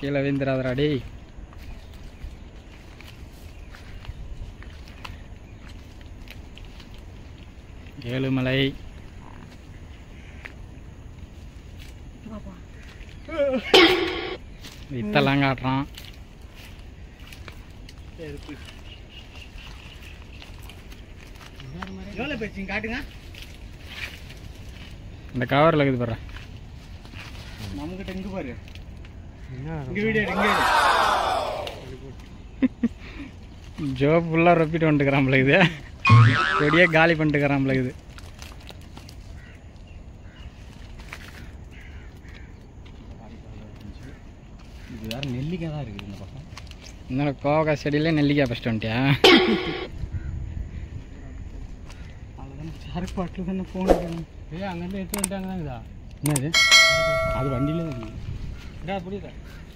கீழே விழுந்துடாதடா டேய். ஏழுமலை வித்தெல்லாம் காட்டுறான். காட்டுங்க. இந்த கவரில் இருக்குது பாரு. நம்மகிட்ட இங்கே பாரு. ஜோப் ஃபுல்லாக ரொப்பிட்டு வந்துட்டுக்கிறான் இது. கொடியே காலி பண்ணிட்டுக்கிறான் இது. இது வேற நெல்லிக்காய் தான் இருக்குது இந்த பக்கம். இன்னொரு கோவக்காய் செடியிலே நெல்லிக்காய் ஃபஸ்ட்டு வந்துட்டியா? அதில் சரக்கு பாட்டில் தானே போகணும். அங்கேருந்து எடுத்து வந்துட்டாங்க தான் இதா. என்னது அது வண்டியில தான் இருக்குது. புரியுதா?